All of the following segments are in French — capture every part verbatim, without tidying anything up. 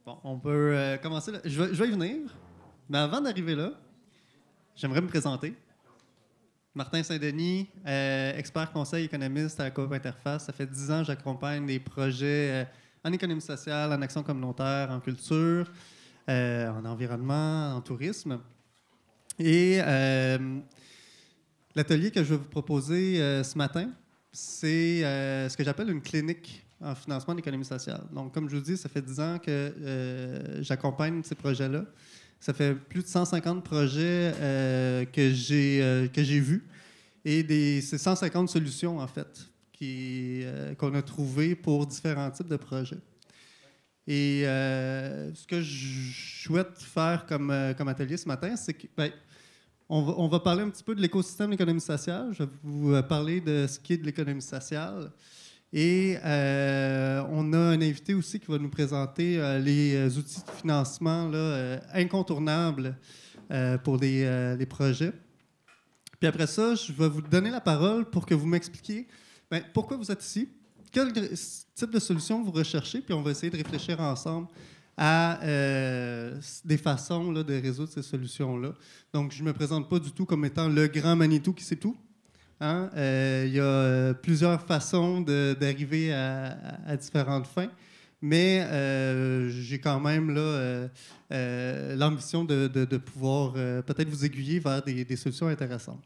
Bon, on peut euh, commencer. Là. Je, vais, je vais y venir. Mais avant d'arriver là, j'aimerais me présenter. Martin Saint-Denis, euh, expert conseil économiste à la Coop Interface. Ça fait dix ans que j'accompagne des projets euh, en économie sociale, en action communautaire, en culture, euh, en environnement, en tourisme. Et euh, l'atelier que je vais vous proposer euh, ce matin, c'est euh, ce que j'appelle une clinique en financement d'économie sociale. Donc, comme je vous dis, ça fait dix ans que euh, j'accompagne ces projets-là. Ça fait plus de cent cinquante projets euh, que j'ai euh, que j'ai vus et des, c'est cent cinquante solutions, en fait, qui, euh, qu'on a trouvées pour différents types de projets. Et euh, ce que je souhaite faire comme, euh, comme atelier ce matin, c'est que ben, on, va, on va parler un petit peu de l'écosystème de l'économie sociale. Je vais vous parler de ce qui est de l'économie sociale. Et euh, on a un invité aussi qui va nous présenter euh, les outils de financement là, euh, incontournables euh, pour les, euh, les projets. Puis après ça, je vais vous donner la parole pour que vous m'expliquiez bien, pourquoi vous êtes ici, quel type de solution vous recherchez, puis on va essayer de réfléchir ensemble à euh, des façons là, de résoudre ces solutions-là. Donc, je ne me présente pas du tout comme étant le grand Manitou qui sait tout. Hein? Euh, il y a euh, plusieurs façons de, d'arriver à, à, à différentes fins, mais euh, j'ai quand même là, euh, euh, l'ambition de, de, de pouvoir euh, peut-être vous aiguiller vers des, des solutions intéressantes.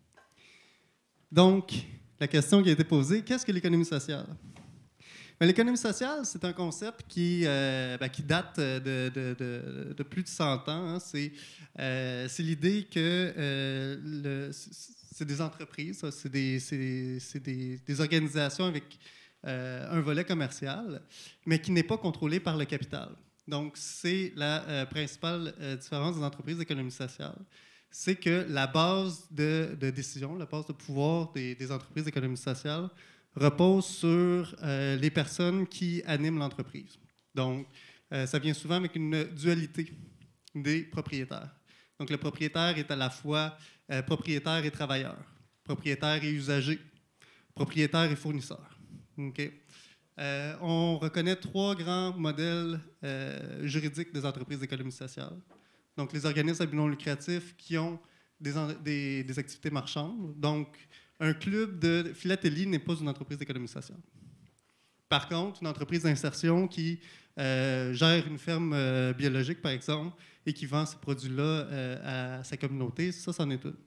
Donc, la question qui a été posée, qu'est-ce que l'économie sociale? Bien, l'économie sociale, c'est un concept qui, euh, ben, qui date de, de, de, de plus de cent ans. Hein. C'est, euh, c'est l'idée que euh, le, c'est des entreprises, ça, c'est, des, c'est, c'est des, des organisations avec euh, un volet commercial, mais qui n'est pas contrôlé par le capital. Donc, c'est la euh, principale euh, différence des entreprises d'économie sociale. C'est que la base de, de décision, la base de pouvoir des, des entreprises d'économie sociale repose sur euh, les personnes qui animent l'entreprise. Donc, euh, ça vient souvent avec une dualité des propriétaires. Donc, le propriétaire est à la fois euh, propriétaire et travailleur, propriétaire et usager, propriétaire et fournisseur. Okay? Euh, on reconnaît trois grands modèles euh, juridiques des entreprises d'économie sociale. Donc, les organismes à but non lucratif qui ont des, en, des, des activités marchandes. Donc, un club de philatélie n'est pas une entreprise d'économie sociale. Par contre, une entreprise d'insertion qui euh, gère une ferme euh, biologique, par exemple, et qui vend ces produits-là euh, à sa communauté, ça, c'en est une.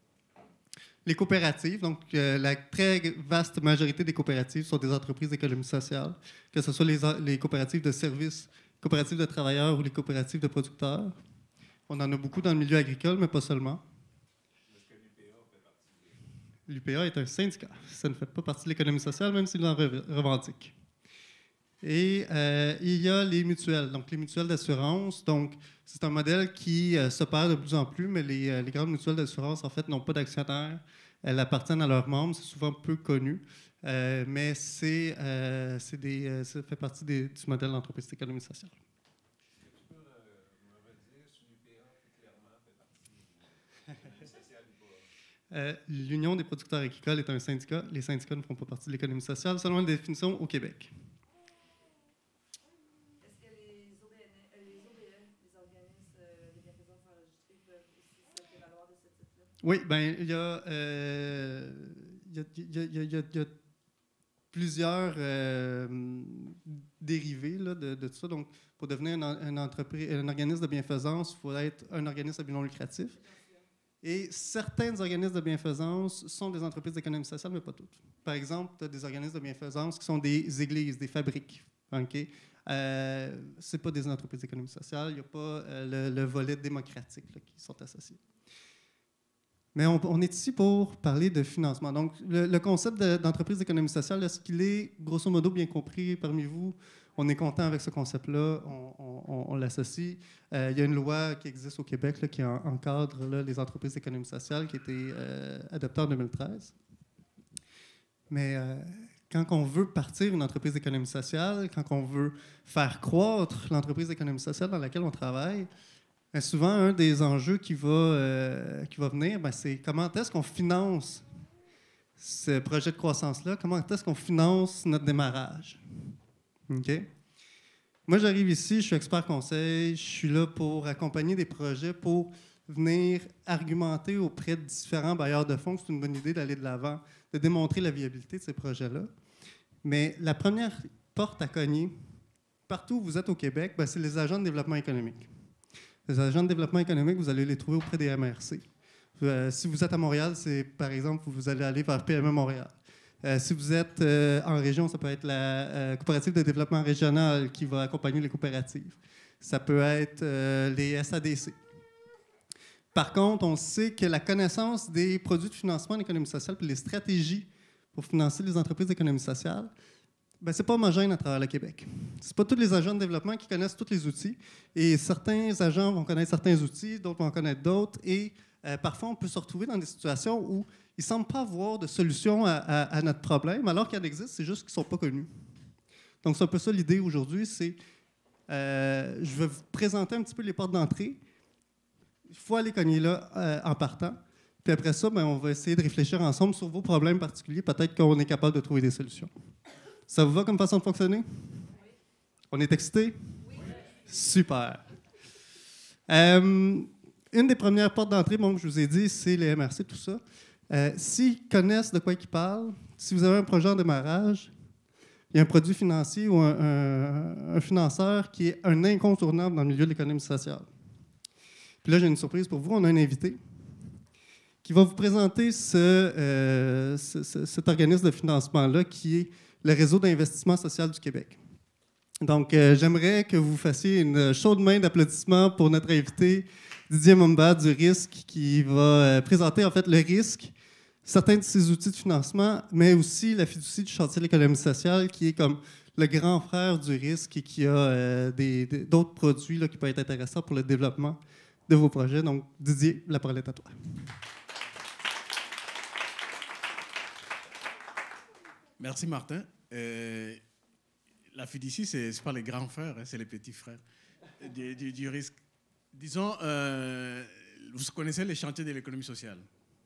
Les coopératives, donc euh, la très vaste majorité des coopératives sont des entreprises d'économie sociale, que ce soit les, les coopératives de services, coopératives de travailleurs ou les coopératives de producteurs. On en a beaucoup dans le milieu agricole, mais pas seulement. L'U P A est un syndicat. Ça ne fait pas partie de l'économie sociale, même s'il en revendique. Et euh, il y a les mutuelles, donc les mutuelles d'assurance. Donc, c'est un modèle qui euh, s'opère de plus en plus, mais les, euh, les grandes mutuelles d'assurance, en fait, n'ont pas d'actionnaires. Elles appartiennent à leurs membres. C'est souvent peu connu, euh, mais c'est, euh, c'est des, euh, ça fait partie des, du modèle d'entreprise d'économie sociale. Euh, L'Union des producteurs agricoles est un syndicat. Les syndicats ne font pas partie de l'économie sociale, selon la définition au Québec. Est-ce que les O B N, euh, les O B E, les organismes euh, de bienfaisance enregistrés, peuvent aussi se prévaloir de ce type-là? Oui, bien, il y a, euh, il y a, il y a, il y a, il y a plusieurs euh, dérivés là, de, de tout ça. Donc, pour devenir un, un, entreprise, un organisme de bienfaisance, il faut être un organisme à but non lucratif. Et certains organismes de bienfaisance sont des entreprises d'économie sociale, mais pas toutes. Par exemple, tu as des organismes de bienfaisance qui sont des églises, des fabriques. Okay? Euh, ce n'est pas des entreprises d'économie sociale, il n'y a pas euh, le, le volet démocratique là, qui sont associés. Mais on, on est ici pour parler de financement. Donc, le, le concept de, d'entreprise d'économie sociale, est-ce qu'il est grosso modo bien compris parmi vous? On est content avec ce concept-là, on, on, on l'associe. Euh, il y a une loi qui existe au Québec là, qui encadre là, les entreprises d'économie sociale, qui a été euh, adoptée en deux mille treize. Mais euh, quand on veut partir une entreprise d'économie sociale, quand on veut faire croître l'entreprise d'économie sociale dans laquelle on travaille, bien souvent, un des enjeux qui va, euh, qui va venir, bien, c'est comment est-ce qu'on finance ce projet de croissance-là, comment est-ce qu'on finance notre démarrage. OK? Moi, j'arrive ici, je suis expert conseil, je suis là pour accompagner des projets, pour venir argumenter auprès de différents bailleurs de fonds que c'est une bonne idée d'aller de l'avant, de démontrer la viabilité de ces projets-là. Mais la première porte à cogner, partout où vous êtes au Québec, ben, c'est les agents de développement économique. Les agents de développement économique, vous allez les trouver auprès des M R C. Euh, si vous êtes à Montréal, c'est par exemple, vous allez aller vers P M E Montréal. Euh, si vous êtes euh, en région, ça peut être la euh, coopérative de développement régional qui va accompagner les coopératives. Ça peut être euh, les S A D C. Par contre, on sait que la connaissance des produits de financement en économie sociale et les stratégies pour financer les entreprises d'économie sociale, ben, ce n'est pas homogène à travers le Québec. Ce n'est pas tous les agents de développement qui connaissent tous les outils. Et certains agents vont connaître certains outils, d'autres vont connaître d'autres. Et euh, parfois, on peut se retrouver dans des situations où ils ne semblent pas avoir de solution à, à, à notre problème, alors qu'il en existe, c'est juste qu'ils ne sont pas connus. Donc, c'est un peu ça l'idée aujourd'hui, c'est euh, je vais vous présenter un petit peu les portes d'entrée. Il faut aller cogner là euh, en partant. Puis après ça, ben, on va essayer de réfléchir ensemble sur vos problèmes particuliers. Peut-être qu'on est capable de trouver des solutions. Ça vous va comme façon de fonctionner? Oui. On est excité? Oui. Super. Euh, une des premières portes d'entrée, bon, que je vous ai dit, c'est les M R C, tout ça. Euh, S'ils connaissent de quoi ils parlent, si vous avez un projet en démarrage, il y a un produit financier ou un, un, un financeur qui est un incontournable dans le milieu de l'économie sociale. Puis là, j'ai une surprise pour vous. On a un invité qui va vous présenter ce, euh, ce, ce, cet organisme de financement-là qui est le Réseau d'investissement social du Québec. Donc, euh, j'aimerais que vous fassiez une chaude main d'applaudissements pour notre invité, Didier Mumba du RISC, qui va euh, présenter en fait le risque, certains de ses outils de financement, mais aussi la fiducie du chantier de l'économie sociale, qui est comme le grand frère du risque et qui a euh, des, des, d'autres produits là, qui peuvent être intéressants pour le développement de vos projets. Donc, Didier, la parole est à toi. Merci, Martin. Euh, la fiducie, ce n'est pas les grands frères, hein, c'est les petits frères du, du, du risque. Disons, euh, vous connaissez les chantiers de l'économie sociale?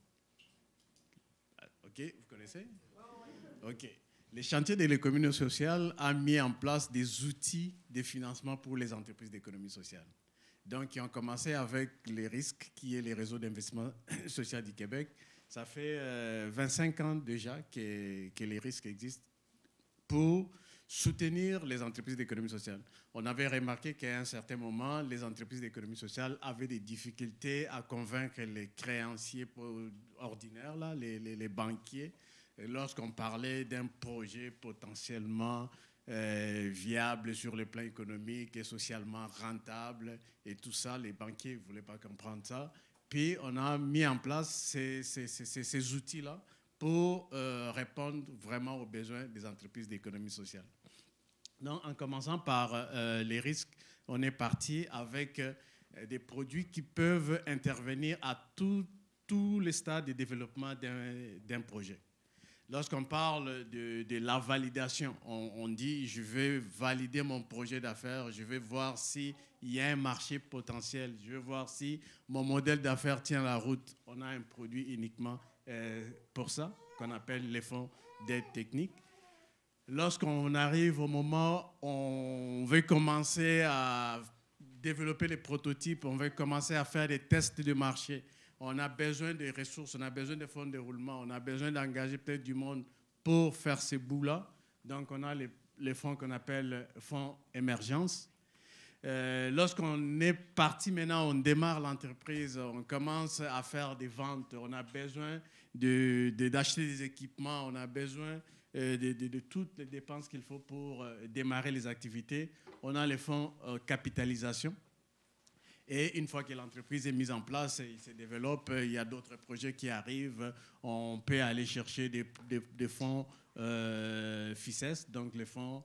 OK, vous connaissez? OK. Les chantiers de l'économie sociale ont mis en place des outils de financement pour les entreprises d'économie sociale. Donc, ils ont commencé avec les risques, qui est les réseaux d'investissement social du Québec. Ça fait euh, vingt-cinq ans déjà que, que les risques existent pour soutenir les entreprises d'économie sociale. On avait remarqué qu'à un certain moment, les entreprises d'économie sociale avaient des difficultés à convaincre les créanciers ordinaires, là, les, les, les banquiers, lorsqu'on parlait d'un projet potentiellement euh, viable sur le plan économique et socialement rentable et tout ça, les banquiers ne voulaient pas comprendre ça. Puis on a mis en place ces, ces, ces, ces outils-là pour euh, répondre vraiment aux besoins des entreprises d'économie sociale. Donc, en commençant par euh, les risques, on est parti avec euh, des produits qui peuvent intervenir à tous les stades de développement d'un projet. Lorsqu'on parle de, de la validation, on, on dit je vais valider mon projet d'affaires, je vais voir s'il y a un marché potentiel, je vais voir si mon modèle d'affaires tient la route. On a un produit uniquement euh, pour ça, qu'on appelle les fonds d'aide technique. Lorsqu'on arrive au moment où on veut commencer à développer les prototypes, on veut commencer à faire des tests de marché, on a besoin de ressources, on a besoin de fonds de roulement, on a besoin d'engager peut-être du monde pour faire ces bouts-là. Donc, on a les, les fonds qu'on appelle fonds émergence. Euh, Lorsqu'on est parti maintenant, on démarre l'entreprise, on commence à faire des ventes, on a besoin de, de, d'acheter des équipements, on a besoin euh, de, de, de toutes les dépenses qu'il faut pour euh, démarrer les activités. On a les fonds euh, capitalisation. Et une fois que l'entreprise est mise en place, il se développe, il y a d'autres projets qui arrivent, on peut aller chercher des, des, des fonds euh, F I C E S, donc les fonds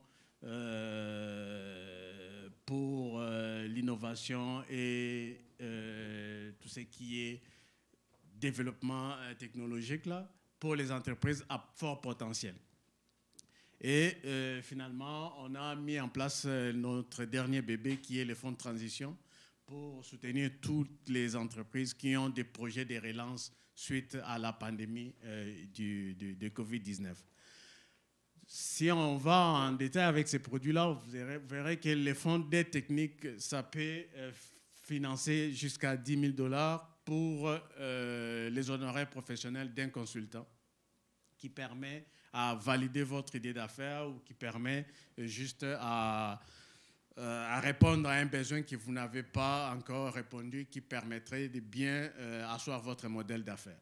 euh, pour euh, l'innovation et euh, tout ce qui est développement technologique là, pour les entreprises à fort potentiel. Et euh, finalement, on a mis en place notre dernier bébé qui est les fonds de transition, pour soutenir toutes les entreprises qui ont des projets de relance suite à la pandémie euh, du, du, de covid dix-neuf. si on va en détail avec ces produits-là, vous verrez, vous verrez que les fonds d'aide technique, ça peut euh, financer jusqu'à dix mille dollars pour euh, les honoraires professionnels d'un consultant, qui permet à valider votre idée d'affaires ou qui permet juste à, à répondre à un besoin que vous n'avez pas encore répondu, qui permettrait de bien euh, asseoir votre modèle d'affaires.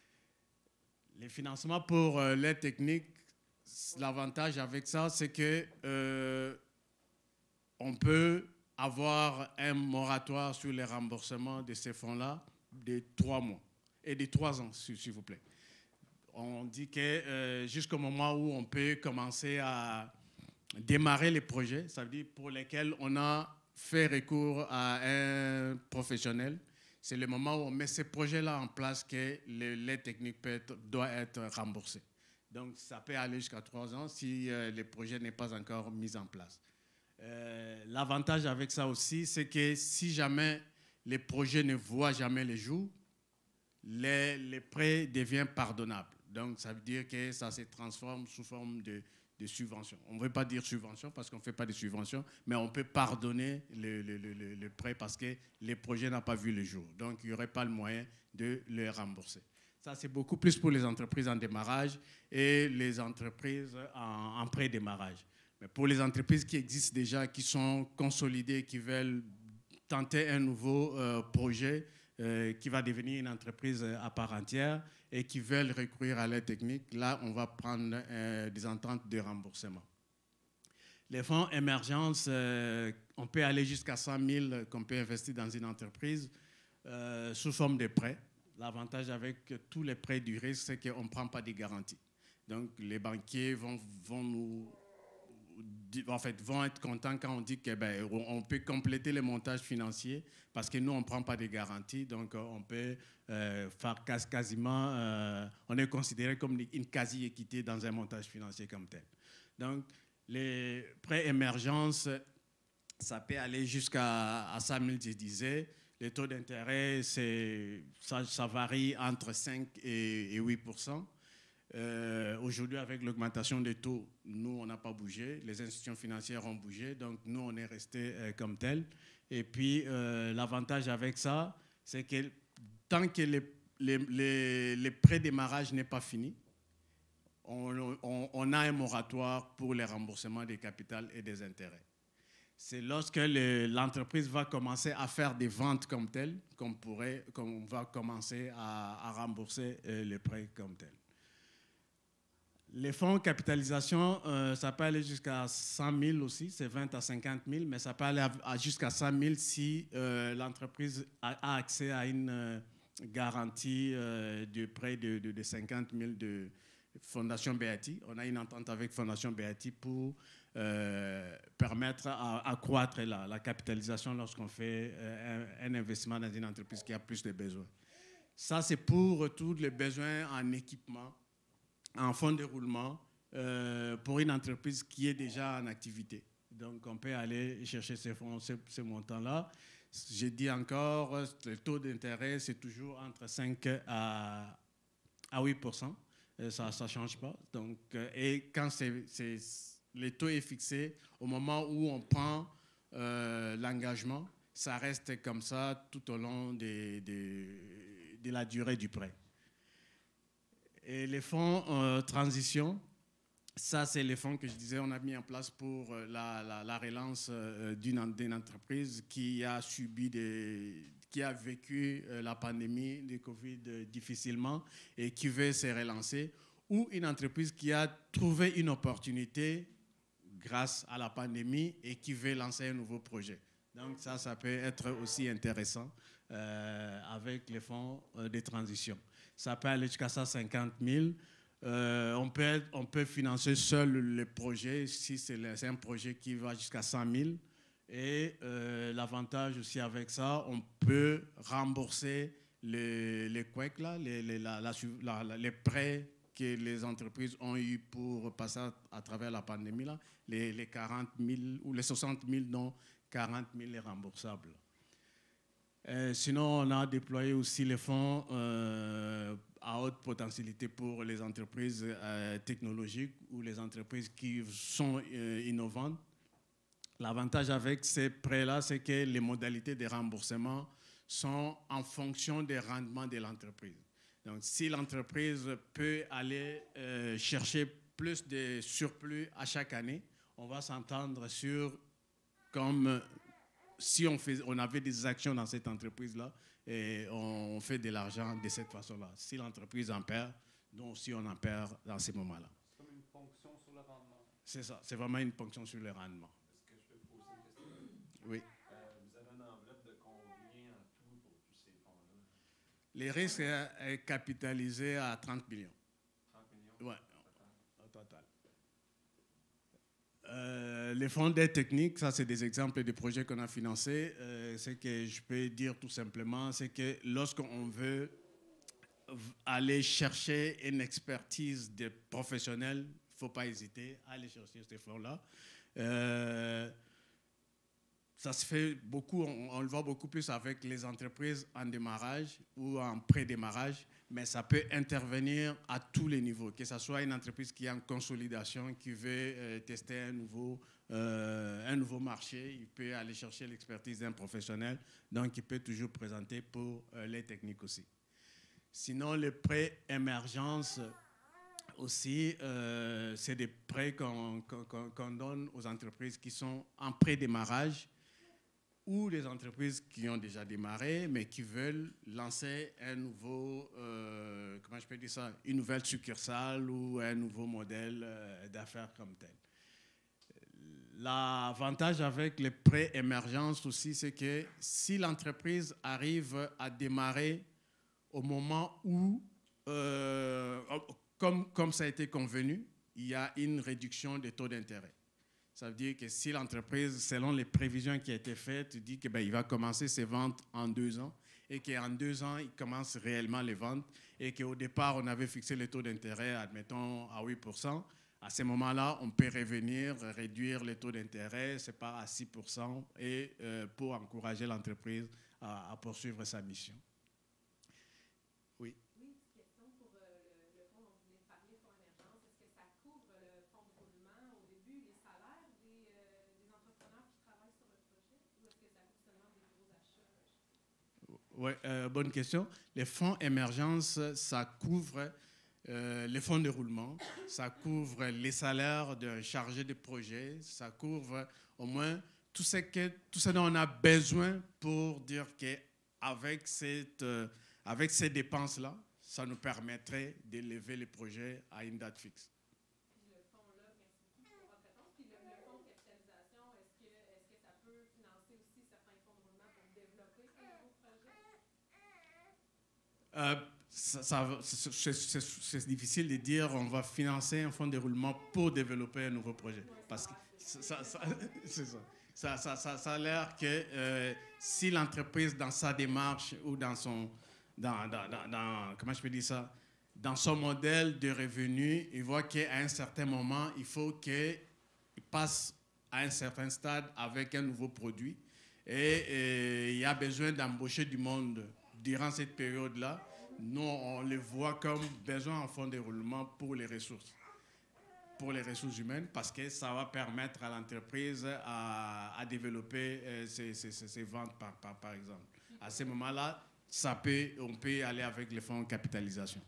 Les financements pour euh, l'aide technique, l'avantage avec ça, c'est que euh, on peut avoir un moratoire sur les remboursements de ces fonds-là de trois mois et de trois ans, s'il vous plaît. On dit que euh, jusqu'au moment où on peut commencer à démarrer les projets, ça veut dire pour lesquels on a fait recours à un professionnel, c'est le moment où on met ces projets-là en place que l'aide technique peut être, doit être remboursée. Donc, ça peut aller jusqu'à trois ans si euh, le projet n'est pas encore mis en place. Euh, L'avantage avec ça aussi, c'est que si jamais les projets ne voient jamais le jour, les, les prêts deviennent pardonnables. Donc, ça veut dire que ça se transforme sous forme de, de subvention. On ne veut pas dire subvention parce qu'on ne fait pas de subvention, mais on peut pardonner le, le, le, le prêt parce que les projets n'ont pas vu le jour. Donc, il n'y aurait pas le moyen de le rembourser. Ça, c'est beaucoup plus pour les entreprises en démarrage et les entreprises en, en pré-démarrage. Mais pour les entreprises qui existent déjà, qui sont consolidées, qui veulent tenter un nouveau euh, projet, Euh, qui va devenir une entreprise à part entière et qui veulent recourir à l'aide technique, là, on va prendre euh, des ententes de remboursement. Les fonds émergence, euh, on peut aller jusqu'à cent mille qu'on peut investir dans une entreprise euh, sous forme de prêts. L'avantage avec tous les prêts du risque, c'est qu'on ne prend pas de garantie. Donc, les banquiers vont, vont nous... En fait, vont être contents quand on dit qu'on ben, on peut compléter les montages financiers parce que nous, on ne prend pas de garantie. Donc, on peut euh, faire quasiment... Euh, on est considéré comme une quasi-équité dans un montage financier comme tel. Donc, les prêts émergence, ça peut aller jusqu'à cent mille, je disais. Les taux d'intérêt, ça, ça varie entre cinq et huit pour cent. Euh, Aujourd'hui, avec l'augmentation des taux, nous, on n'a pas bougé. Les institutions financières ont bougé, donc nous, on est resté euh, comme tel. Et puis, euh, l'avantage avec ça, c'est que tant que les, les, les, les pré-démarrages n'est pas fini, on, on, on a un moratoire pour les remboursements des capitales et des intérêts. C'est lorsque l'entreprise va commencer à faire des ventes comme telles qu'on pourrait, qu'on va commencer à, à rembourser euh, les prêts comme tels. Les fonds capitalisation, euh, ça peut aller jusqu'à cent mille aussi, c'est vingt à cinquante mille, mais ça peut aller jusqu'à cent mille si euh, l'entreprise a, a accès à une euh, garantie euh, de prêt de, de, de cinquante mille de Fondation Beatty. On a une entente avec Fondation Beatty pour euh, permettre à accroître la, la capitalisation lorsqu'on fait euh, un, un investissement dans une entreprise qui a plus de besoins. Ça, c'est pour tous les besoins en équipement, en fonds de roulement euh, pour une entreprise qui est déjà en activité. Donc, on peut aller chercher ces, fonds, ces, ces montants-là. J'ai dit encore, le taux d'intérêt, c'est toujours entre cinq à huit pour cent. Ça ne change pas. Donc, et quand c'est, c'est, le taux est fixé, au moment où on prend euh, l'engagement, ça reste comme ça tout au long de, de, de la durée du prêt. Et les fonds euh, transition, ça, c'est les fonds que je disais, on a mis en place pour la, la, la relance euh, d'une, d'une entreprise qui a subi des, qui a vécu euh, la pandémie de Covid euh, difficilement et qui veut se relancer, ou une entreprise qui a trouvé une opportunité grâce à la pandémie et qui veut lancer un nouveau projet. Donc ça, ça peut être aussi intéressant euh, avec les fonds euh, de transition. Ça peut aller jusqu'à cent cinquante mille. Euh, on, peut, on peut financer seul le projet si c'est un projet qui va jusqu'à cent mille. Et euh, l'avantage aussi avec ça, on peut rembourser les, les Q E C, là, les, les, la, la, la, les prêts que les entreprises ont eu pour passer à, à travers la pandémie, là, les, les quarante mille ou les soixante mille, dont quarante mille remboursables. Euh, sinon, on a déployé aussi les fonds euh, à haute potentialité pour les entreprises euh, technologiques ou les entreprises qui sont euh, innovantes. L'avantage avec ces prêts-là, c'est que les modalités de remboursement sont en fonction des rendements de l'entreprise. Donc, si l'entreprise peut aller euh, chercher plus de surplus à chaque année, on va s'entendre sur comme si on, fait, on avait des actions dans cette entreprise-là et on fait de l'argent de cette façon-là. Si l'entreprise en perd, nous aussi on en perd dans ces moments-là. C'est comme une ponction sur le rendement. C'est ça, c'est vraiment une ponction sur le rendement. Est-ce que je peux poser une question? Oui. Euh, vous avez une enveloppe de combien en tout pour tous ces fonds-là? Les risques est capitalisé à trente millions. trente millions? Oui, au total. Euh, les fonds d'aide technique, ça c'est des exemples de projets qu'on a financés. Euh, ce que je peux dire tout simplement, c'est que lorsqu'on veut aller chercher une expertise de professionnels, il ne faut pas hésiter à aller chercher ces fonds-là. Euh, ça se fait beaucoup, on, on le voit beaucoup plus avec les entreprises en démarrage ou en pré-démarrage, mais ça peut intervenir à tous les niveaux, que ce soit une entreprise qui est en consolidation, qui veut euh, tester un nouveau, euh, un nouveau marché, il peut aller chercher l'expertise d'un professionnel, donc il peut toujours présenter pour euh, les techniques aussi. Sinon, les prêts émergence aussi, euh, c'est des prêts qu'on qu'on, qu'on donne aux entreprises qui sont en pré-démarrage ou les entreprises qui ont déjà démarré, mais qui veulent lancer un nouveau, euh, comment je peux dire ça, une nouvelle succursale ou un nouveau modèle euh, d'affaires comme tel. L'avantage avec les prêts émergence aussi, c'est que si l'entreprise arrive à démarrer au moment où, euh, comme, comme ça a été convenu, il y a une réduction des taux d'intérêt. Ça veut dire que si l'entreprise, selon les prévisions qui ont été faites, dit qu'il ben, va commencer ses ventes en deux ans et qu'en deux ans, il commence réellement les ventes et qu'au départ, on avait fixé le taux d'intérêt, admettons, à huit pour cent, à ce moment-là, on peut revenir, réduire le taux d'intérêt, c'est pas à six pour cent, et euh, pour encourager l'entreprise à, à poursuivre sa mission. Oui. Oui, petite question pour euh, le, le fonds dont vous venez de parler, fonds émergence. Est-ce que ça couvre le fonds de roulement au début, les salaires des, euh, des entrepreneurs qui travaillent sur le projet, ou est-ce que ça couvre seulement des gros achats? Oui, euh, bonne question. Les fonds émergence, ça couvre euh, les fonds de roulement, ça couvre les salaires d'un chargé de projet, ça couvre au moins tout ce, que, tout ce dont on a besoin pour dire qu'avec cette... Euh, Avec ces dépenses-là, ça nous permettrait d'élever les projets à une date fixe. Puis le fonds-là, merci beaucoup pour votre réponse. Puis le, le fonds de capitalisation, est-ce que, est-ce que ça peut financer aussi certains fonds de roulement pour développer un nouveau projet? Euh, ça, ça, c'est, c'est, c'est difficile de dire on va financer un fonds de roulement pour développer un nouveau projet. Parce que ça, ça, c'est ça. Ça, ça, ça, ça a l'air que euh, si l'entreprise, dans sa démarche ou dans son... Dans, dans, dans, dans, comment je peux dire ça, dans son modèle de revenus, il voit qu'à un certain moment, il faut qu'il passe à un certain stade avec un nouveau produit. Et, et il y a besoin d'embaucher du monde durant cette période-là. Nous, on le voit comme besoin en fonds de roulement pour les ressources, pour les ressources humaines, parce que ça va permettre à l'entreprise à, à développer euh, ses, ses, ses ventes, par, par, par exemple. À ce moment-là, ça peut, on peut aller avec les fonds de capitalisation.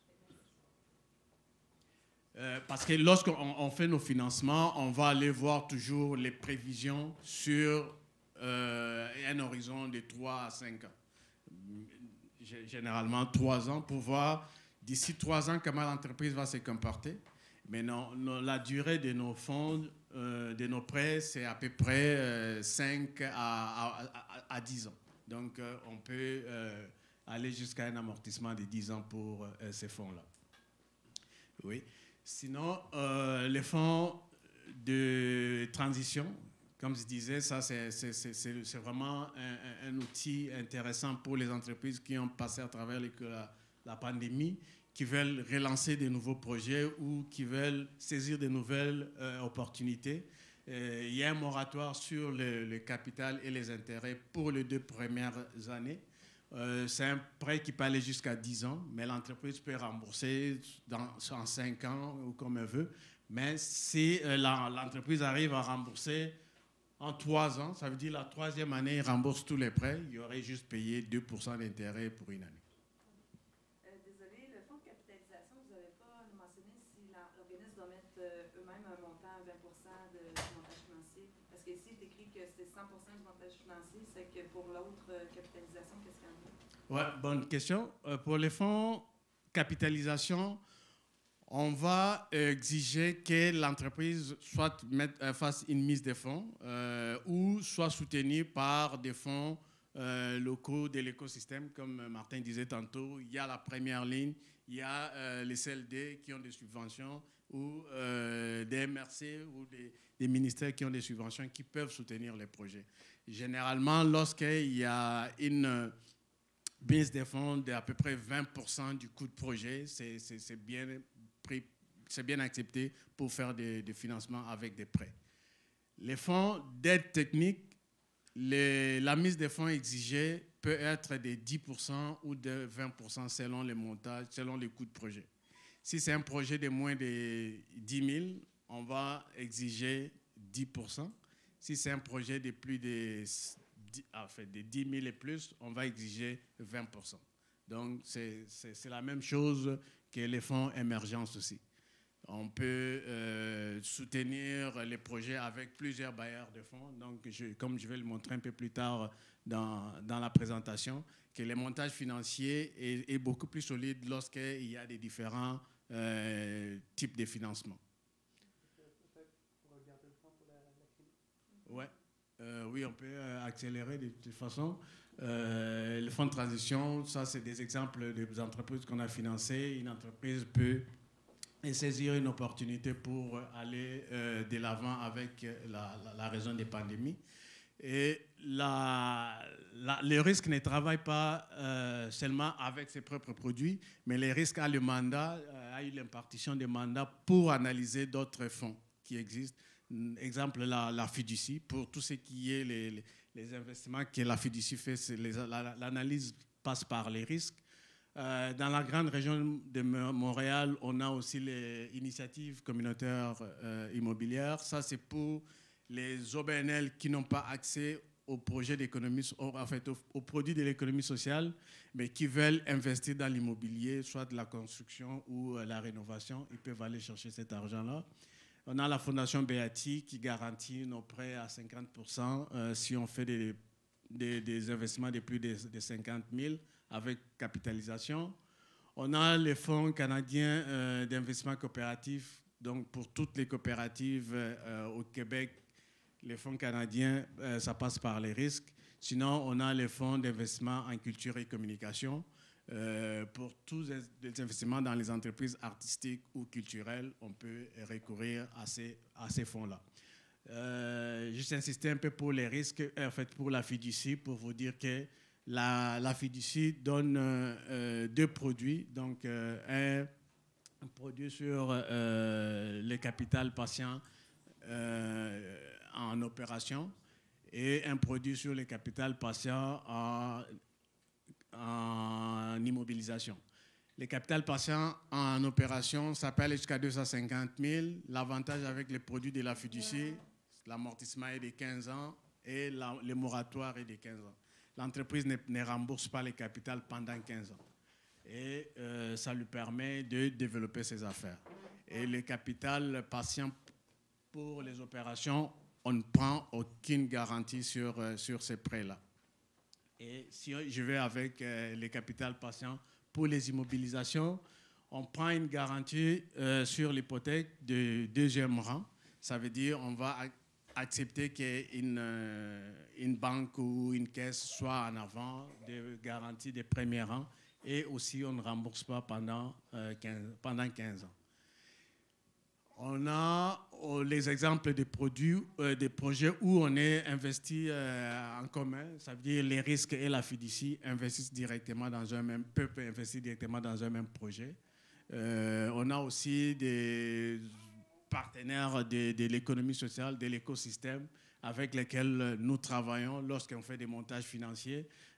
Euh, parce que lorsqu'on on fait nos financements, on va aller voir toujours les prévisions sur euh, un horizon de trois à cinq ans. Généralement trois ans, pour voir d'ici trois ans comment l'entreprise va se comporter. Mais non, non, la durée de nos fonds, euh, de nos prêts, c'est à peu près euh, cinq à, à, à, à dix ans. Donc, euh, on peut euh, aller jusqu'à un amortissement de dix ans pour euh, ces fonds-là. Oui. Sinon, euh, les fonds de transition, comme je disais, ça, c'est, c'est, c'est, c'est vraiment un, un outil intéressant pour les entreprises qui ont passé à travers les, la, la pandémie, qui veulent relancer de nouveaux projets ou qui veulent saisir de nouvelles euh, opportunités. Euh, il y a un moratoire sur le, le capital et les intérêts pour les deux premières années. Euh, c'est un prêt qui peut aller jusqu'à dix ans, mais l'entreprise peut rembourser dans, en cinq ans ou comme elle veut. Mais si euh, la, l'entreprise arrive à rembourser en trois ans, ça veut dire la troisième année, il rembourse tous les prêts, il y aurait juste payé deux pour cent d'intérêt pour une année. Euh, désolé, le fonds de capitalisation, vous n'avez pas mentionné si la, l'organisme doit mettre euh, eux-mêmes un montant à vingt pour cent de, du montage financier. Parce qu'ici, il est écrit que c'est cent pour cent du montage financier, c'est que pour l'autre euh, capitalisation, qu'est-ce qu'il y en a? Ouais, bonne question. Euh, pour les fonds capitalisation, on va exiger que l'entreprise soit mette, euh, fasse une mise de fonds euh, ou soit soutenue par des fonds euh, locaux de l'écosystème. Comme Martin disait tantôt, il y a la première ligne, il y a euh, les C L D qui ont des subventions ou euh, des M R C ou des, des ministères qui ont des subventions qui peuvent soutenir les projets. Généralement, lorsqu'il y a une mise de fonds d'à peu près vingt pour cent du coût de projet, c'est, c'est, c'est bien pris, c'est bien accepté pour faire des, des financements avec des prêts. Les fonds d'aide technique, les, la mise de fonds exigée peut être de dix pour cent ou de vingt pour cent selon les montages, selon les coûts de projet. Si c'est un projet de moins de dix mille, on va exiger dix pour cent. Si c'est un projet de plus de En fait, de dix mille et plus, on va exiger vingt pour cent. Donc, c'est, c'est, c'est la même chose que les fonds émergence aussi. On peut euh, soutenir les projets avec plusieurs bailleurs de fonds. Donc, je, comme je vais le montrer un peu plus tard dans, dans la présentation, que le montage financier est, est beaucoup plus solide lorsqu'il y a des différents euh, types de financement. Ouais. Euh, oui, on peut euh, accélérer de toute façon. Euh, le fonds de transition, ça, c'est des exemples des entreprises qu'on a financées. Une entreprise peut saisir une opportunité pour aller euh, de l'avant avec la, la, la raison des pandémies. Et la, la, les risques ne travaillent pas euh, seulement avec ses propres produits, mais les risques a le mandat, a eu l'impartition des mandats pour analyser d'autres fonds qui existent. Exemple, la, la fiducie, pour tout ce qui est les, les, les investissements que la fiducie fait, les, la, l'analyse passe par les risques. Euh, dans la grande région de Montréal, on a aussi les initiatives communautaires euh, immobilières. Ça, c'est pour les O B N L qui n'ont pas accès aux projets d'économie, en fait, aux, aux produits de l'économie sociale, mais qui veulent investir dans l'immobilier, soit de la construction ou euh, la rénovation. Ils peuvent aller chercher cet argent-là. On a la Fondation Beati qui garantit nos prêts à cinquante pour cent euh, si on fait des, des, des investissements de plus de, de cinquante mille avec capitalisation. On a les fonds canadiens euh, d'investissement coopératif. Donc, pour toutes les coopératives euh, au Québec, les fonds canadiens, euh, ça passe par les risques. Sinon, on a les fonds d'investissement en culture et communication. Euh, pour tous les investissements dans les entreprises artistiques ou culturelles, on peut recourir à ces, à ces fonds-là. Euh, juste insister un peu pour les risques, en fait pour la fiducie, pour vous dire que la, la fiducie donne euh, deux produits, donc euh, un, un produit sur euh, le capital patient euh, en opération et un produit sur le capital patient en en immobilisation. Les capital patient en opération, ça peut aller jusqu'à deux cent cinquante mille. L'avantage avec les produits de la fiducie, l'amortissement est de quinze ans et la, le moratoire est de quinze ans. L'entreprise ne, ne rembourse pas les capitales pendant quinze ans. Et euh, ça lui permet de développer ses affaires. Et le capital patient pour les opérations, on ne prend aucune garantie sur, euh, sur ces prêts-là. Et si je vais avec euh, les capitales patients pour les immobilisations, on prend une garantie euh, sur l'hypothèque de deuxième rang. Ça veut dire qu'on va accepter qu'une euh, une banque ou une caisse soit en avant de garantie de premier rang. Et aussi, on ne rembourse pas pendant, euh, quinze, pendant quinze ans. On a oh, les exemples de produits, euh, des projets où on est investi euh, en commun. Ça veut dire les risques et la fiducie investissent directement dans un même, peuvent investir directement dans un même projet. Euh, on a aussi des partenaires de, de l'économie sociale, de l'écosystème avec lesquels nous travaillons lorsqu'on fait des montages financiers.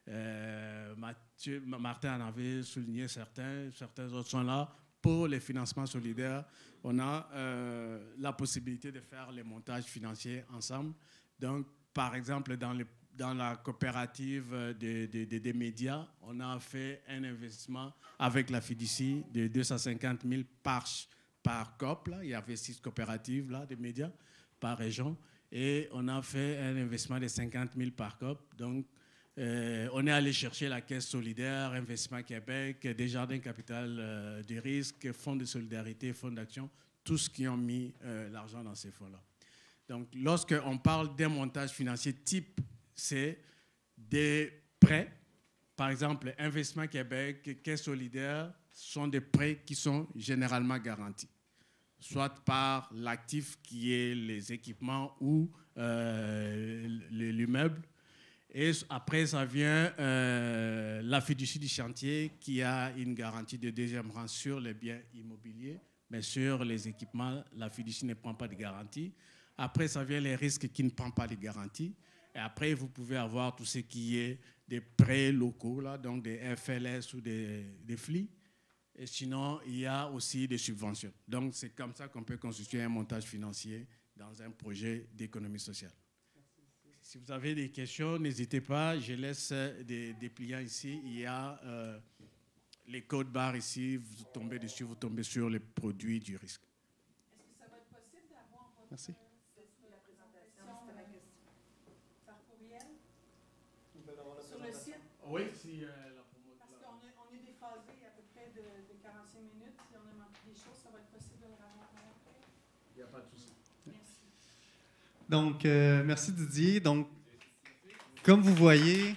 Euh, Mathieu, Martin en avait souligné certains, certains autres sont là. Pour les financements solidaires, on a euh, la possibilité de faire les montages financiers ensemble. Donc, par exemple, dans, les, dans la coopérative des de, de, de médias, on a fait un investissement avec la fiducie de deux cent cinquante mille par, par C O P. Là. Il y avait six coopératives là, de médias par région. Et on a fait un investissement de cinquante mille par C O P. Donc, Euh, on est allé chercher la Caisse solidaire, Investissement Québec, Desjardins Capital euh, de risque, Fonds de solidarité, Fonds d'action, tous qui ont mis euh, l'argent dans ces fonds-là. Donc, lorsqu'on parle d'un montage financier type, c'est des prêts. Par exemple, Investissement Québec, Caisse solidaire, sont des prêts qui sont généralement garantis, soit par l'actif qui est les équipements ou euh, l'immeuble. Et après, ça vient euh, la fiducie du chantier qui a une garantie de deuxième rang sur les biens immobiliers, mais sur les équipements, la fiducie ne prend pas de garantie. Après, ça vient les risques qui ne prennent pas de garantie. Et après, vous pouvez avoir tout ce qui est des prêts locaux, là, donc des F L S ou des, des F L I. Et sinon, il y a aussi des subventions. Donc, c'est comme ça qu'on peut constituer un montage financier dans un projet d'économie sociale. Si vous avez des questions, n'hésitez pas. Je laisse des dépliants ici. Il y a euh, les codes barres ici. Vous tombez dessus, vous tombez sur les produits du risque. Est-ce que ça va être possible d'avoir votre Merci. euh, la présentation euh, par courriel sur le site? Oui, si euh, la promotion. Parce qu'on est, on est déphasé à peu près de, de quarante-cinq minutes. Si on a manqué des choses, ça va être possible de le revoir après. Il n'y a pas de souci. Merci. Donc, euh, merci Didier. Donc, comme vous voyez,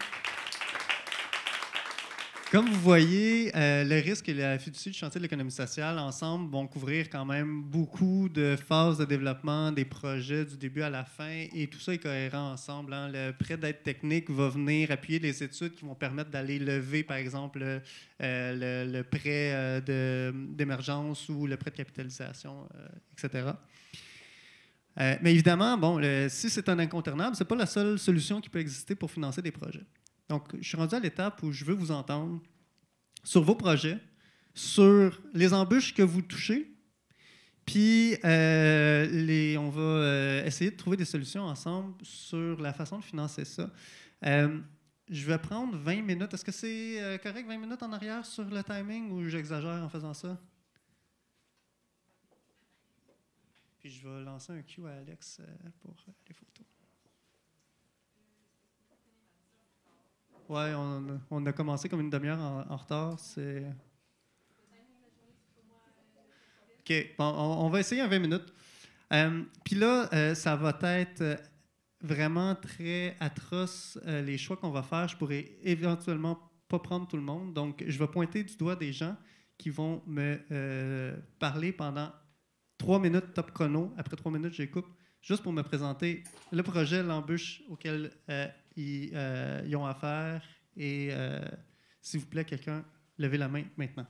comme vous voyez, euh, le risque et la fiducie du chantier de l'économie sociale, ensemble, vont couvrir quand même beaucoup de phases de développement des projets du début à la fin, et tout ça est cohérent ensemble. Hein. Le prêt d'aide technique va venir appuyer les études qui vont permettre d'aller lever, par exemple, euh, le, le prêt euh, de, d'émergence ou le prêt de capitalisation, euh, et cetera. Euh, mais évidemment, bon, le, si c'est un incontournable, ce n'est pas la seule solution qui peut exister pour financer des projets. Donc, je suis rendu à l'étape où je veux vous entendre sur vos projets, sur les embûches que vous touchez, puis euh, les, on va euh, essayer de trouver des solutions ensemble sur la façon de financer ça. Euh, je vais prendre vingt minutes. Est-ce que c'est euh, correct, vingt minutes en arrière sur le timing, ou j'exagère en faisant ça? Puis je vais lancer un Q à Alex euh, pour euh, les photos. Ouais, on a, on a commencé comme une demi-heure en, en retard. C'est... OK, bon, on, on va essayer en vingt minutes. Euh, Puis là, euh, ça va être vraiment très atroce, euh, les choix qu'on va faire. Je pourrais éventuellement pas prendre tout le monde. Donc, je vais pointer du doigt des gens qui vont me euh, parler pendant trois minutes top chrono. Après trois minutes, je les coupe, juste pour me présenter le projet, l'embûche auquel euh, ils, euh, ils ont affaire. Et euh, s'il vous plaît, quelqu'un, levez la main maintenant.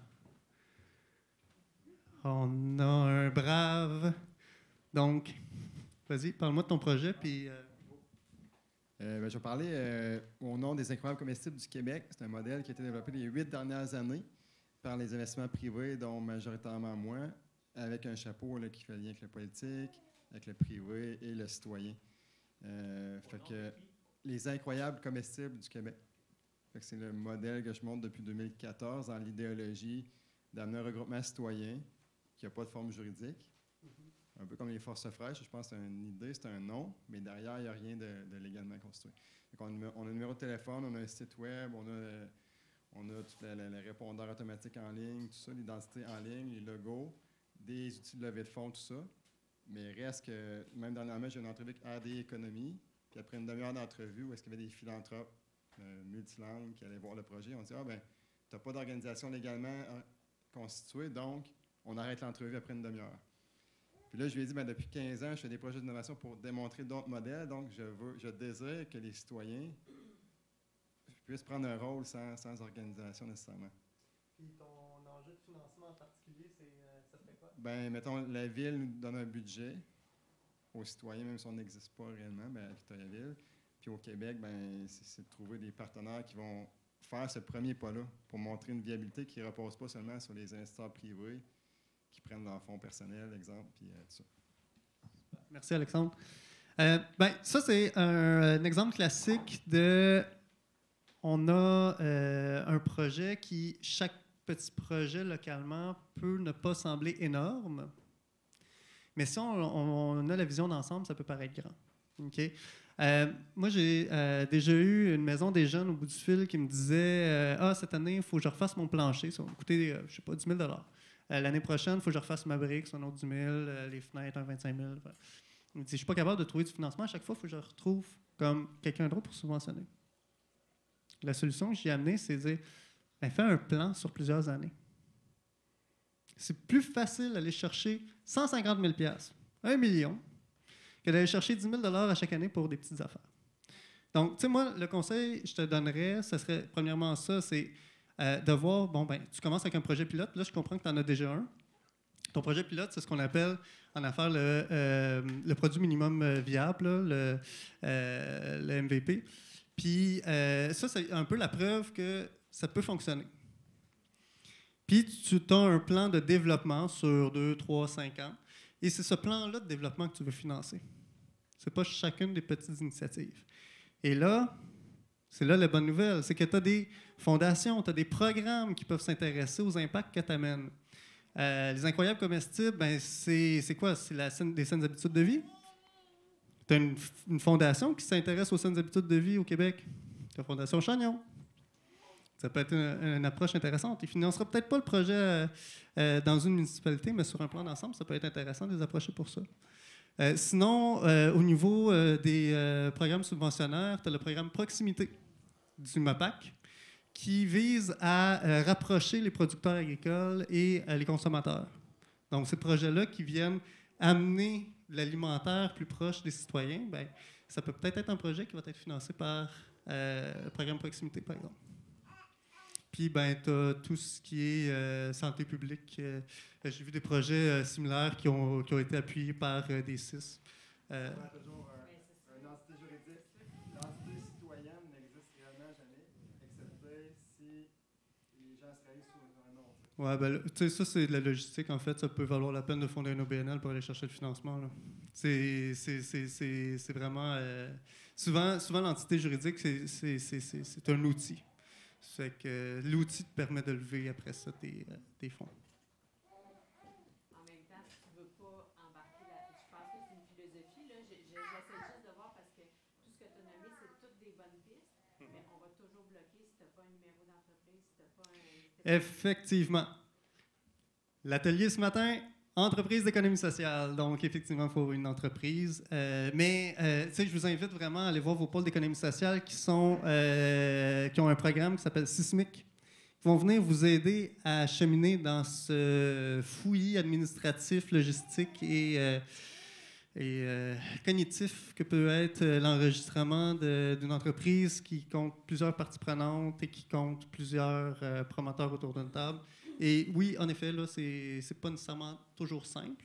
On a un brave. Donc, vas-y, parle-moi de ton projet. Puis, euh... Euh, ben, je vais parler euh, au nom des incroyables comestibles du Québec. C'est un modèle qui a été développé les huit dernières années par les investissements privés, dont majoritairement moi, avec un chapeau là, qui fait lien avec le politique, avec le privé et le citoyen. Euh, fait que les incroyables comestibles du Québec. Fait que c'est le modèle que je montre depuis deux mille quatorze dans l'idéologie d'amener un regroupement citoyen qui n'a pas de forme juridique. Un peu comme les forces fraîches, je pense que c'est une idée, c'est un nom, mais derrière, il n'y a rien de, de légalement construit. Donc on, a, on a un numéro de téléphone, on a un site web, on a, on a tout le, le, le répondeur automatique en ligne, tout ça, l'identité en ligne, les logos, des outils de levée de fonds, tout ça. Mais reste que, même dernièrement, j'ai une entrevue avec R D Économie, puis après une demi-heure d'entrevue où est-ce qu'il y avait des philanthropes euh, multilangues qui allaient voir le projet, on dit « Ah, ben, tu n'as pas d'organisation légalement euh, constituée, donc on arrête l'entrevue après une demi-heure. » Puis là, je lui ai dit, ben, depuis quinze ans, je fais des projets d'innovation pour démontrer d'autres modèles. Donc, je veux, je désire que les citoyens puissent prendre un rôle sans, sans organisation nécessairement. Puis ton enjeu de financement en particulier, c'est, euh, ça serait quoi? Ben, mettons, la Ville nous donne un budget aux citoyens, même si on n'existe pas réellement, ben, à Victoriaville. Puis au Québec, ben, c'est, c'est de trouver des partenaires qui vont faire ce premier pas-là pour montrer une viabilité qui ne repose pas seulement sur les investisseurs privés qui prennent leur fonds personnels, exemple, puis euh, tout ça. Merci, Alexandre. Euh, ben, ça, c'est un, un exemple classique de... On a euh, un projet qui, chaque petit projet localement, peut ne pas sembler énorme, mais si on, on, on a la vision d'ensemble, ça peut paraître grand. Okay? Euh, moi, j'ai euh, déjà eu une maison des jeunes au bout du fil qui me disait euh, « Ah, cette année, il faut que je refasse mon plancher. Ça va me coûter, euh, je sais pas, dix mille dollars. Euh, l'année prochaine, il faut que je refasse ma brique, c'est un autre dix mille, euh, les fenêtres, un vingt-cinq mille. Voilà. » Il me dit « Je suis pas capable de trouver du financement. À chaque fois, il faut que je retrouve comme quelqu'un d'autre pour subventionner. » La solution que j'ai amenée, c'est de dire ben, « Fais un plan sur plusieurs années. » C'est plus facile d'aller chercher cent cinquante mille dollars, un million, que d'aller chercher dix mille dollars à chaque année pour des petites affaires. Donc, tu sais, moi, le conseil que je te donnerais, ce serait premièrement ça, c'est euh, de voir, bon, ben, tu commences avec un projet pilote. Là, je comprends que tu en as déjà un. Ton projet pilote, c'est ce qu'on appelle en affaires le, euh, le produit minimum viable, là, le, euh, le M V P. Puis euh, ça, c'est un peu la preuve que ça peut fonctionner. Puis tu as un plan de développement sur deux, trois, cinq ans. Et c'est ce plan-là de développement que tu veux financer. Ce n'est pas chacune des petites initiatives. Et là, c'est là la bonne nouvelle, c'est que tu as des fondations, tu as des programmes qui peuvent s'intéresser aux impacts que tu amènes. Euh, les incroyables comestibles, ben c'est, c'est quoi? C'est la scène, des saines habitudes de vie. Tu as une, une fondation qui s'intéresse aux saines habitudes de vie au Québec. Tu as la Fondation Chagnon. Ça peut être une, une approche intéressante. Il ne financera peut-être pas le projet euh, euh, dans une municipalité, mais sur un plan d'ensemble, ça peut être intéressant de les approcher pour ça. Euh, sinon, euh, au niveau euh, des euh, programmes subventionnaires, tu as le programme Proximité du MAPAC qui vise à euh, rapprocher les producteurs agricoles et euh, les consommateurs. Donc, ces projets-là qui viennent amener l'alimentaire plus proche des citoyens, bien, ça peut peut-être être un projet qui va être financé par euh, le programme Proximité, par exemple. Puis, ben, tu as tout ce qui est euh, santé publique. Euh, j'ai vu des projets euh, similaires qui ont, qui ont été appuyés par euh, des C I S. Euh, On a toujours un, une entité juridique. L'entité citoyenne n'existe réellement jamais, excepté si les gens se réalisent sous un nom. Oui, ben, tu sais, ça, c'est de la logistique. En fait, ça peut valoir la peine de fonder un O B N L pour aller chercher le financement. Là. C'est, c'est, c'est, c'est, c'est vraiment... Euh, souvent, souvent, l'entité juridique, c'est, c'est, c'est, c'est, c'est un outil. C'est que l'outil te permet de lever après ça tes, euh, tes fonds. En même temps, si tu ne veux pas embarquer là, je pense que c'est une philosophie, là. Je, je, j'essaie juste de voir parce que tout ce que tu as nommé, c'est toutes des bonnes pistes, mm-hmm. mais on va toujours bloquer si tu n'as pas un numéro d'entreprise, si tu n'as pas un... Si Effectivement. L'atelier ce matin, entreprise d'économie sociale. Donc, effectivement, il faut une entreprise. Euh, mais, euh, tu sais, je vous invite vraiment à aller voir vos pôles d'économie sociale qui, sont, euh, qui ont un programme qui s'appelle Sismic. Ils vont venir vous aider à cheminer dans ce fouillis administratif, logistique et, euh, et euh, cognitif que peut être l'enregistrement de, d'une entreprise qui compte plusieurs parties prenantes et qui compte plusieurs euh, promoteurs autour d'une table. Et oui, en effet, là, c'est, c'est pas nécessairement toujours simple.